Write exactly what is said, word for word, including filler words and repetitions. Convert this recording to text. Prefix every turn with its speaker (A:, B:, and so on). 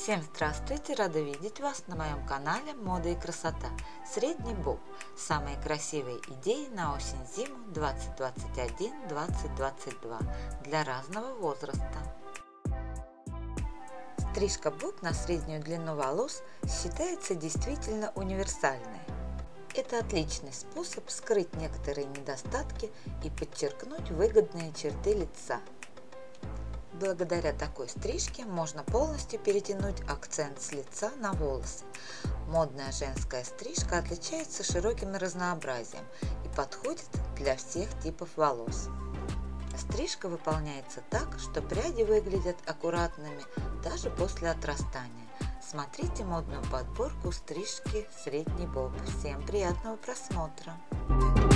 A: Всем здравствуйте! Рада видеть вас на моем канале Мода и красота. Средний боб. Самые красивые идеи на осень-зиму двадцать двадцать один — двадцать двадцать два для разного возраста. Стрижка боб на среднюю длину волос считается действительно универсальной. Это отличный способ скрыть некоторые недостатки и подчеркнуть выгодные черты лица. Благодаря такой стрижке можно полностью перетянуть акцент с лица на волосы. Модная женская стрижка отличается широким разнообразием и подходит для всех типов волос. Стрижка выполняется так, что пряди выглядят аккуратными даже после отрастания. Смотрите модную подборку стрижки средний боб. Всем приятного просмотра!